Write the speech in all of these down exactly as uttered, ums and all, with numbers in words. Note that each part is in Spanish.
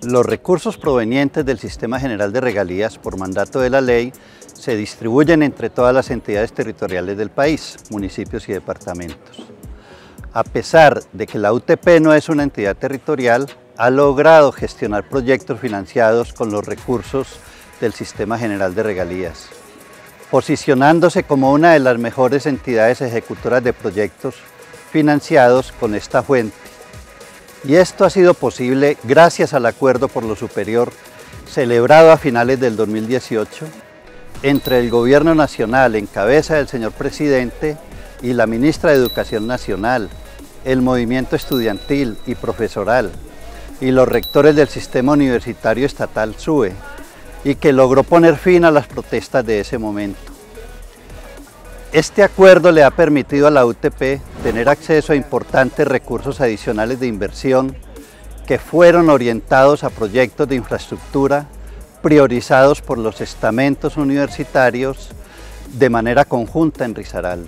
Los recursos provenientes del Sistema General de Regalías por mandato de la ley se distribuyen entre todas las entidades territoriales del país, municipios y departamentos. A pesar de que la U T P no es una entidad territorial, ha logrado gestionar proyectos financiados con los recursos del Sistema General de Regalías, posicionándose como una de las mejores entidades ejecutoras de proyectos financiados con esta fuente. Y esto ha sido posible gracias al acuerdo por lo superior celebrado a finales del dos mil dieciocho entre el Gobierno Nacional en cabeza del señor Presidente y la Ministra de Educación Nacional, el movimiento estudiantil y profesoral y los rectores del Sistema Universitario Estatal SUBE, y que logró poner fin a las protestas de ese momento. Este acuerdo le ha permitido a la U T P tener acceso a importantes recursos adicionales de inversión que fueron orientados a proyectos de infraestructura priorizados por los estamentos universitarios de manera conjunta en Risaralda.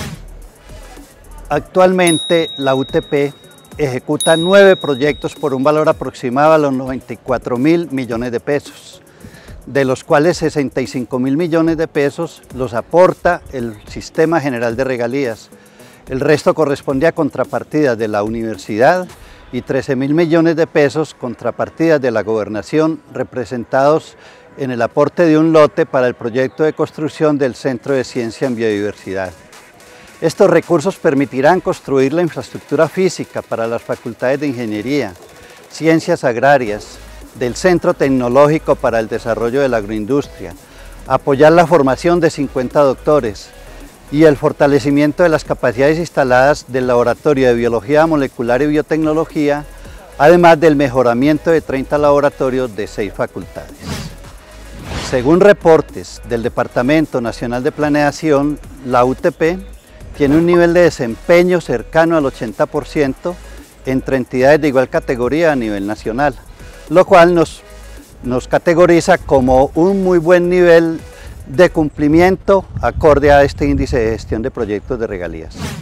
Actualmente la U T P ejecuta nueve proyectos por un valor aproximado a los noventa y cuatro mil millones de pesos, de los cuales sesenta y cinco mil millones de pesos los aporta el Sistema General de Regalías. El resto corresponde a contrapartidas de la universidad y trece mil millones de pesos contrapartidas de la gobernación, representados en el aporte de un lote para el proyecto de construcción del Centro de Ciencia en Biodiversidad. Estos recursos permitirán construir la infraestructura física para las facultades de Ingeniería, Ciencias Agrarias, del Centro Tecnológico para el Desarrollo de la Agroindustria, apoyar la formación de cincuenta doctores y el fortalecimiento de las capacidades instaladas del Laboratorio de Biología Molecular y Biotecnología, además del mejoramiento de treinta laboratorios de seis facultades. Según reportes del Departamento Nacional de Planeación, la U T P tiene un nivel de desempeño cercano al ochenta por ciento entre entidades de igual categoría a nivel nacional, lo cual nos, nos categoriza como un muy buen nivel de cumplimiento acorde a este índice de gestión de proyectos de regalías.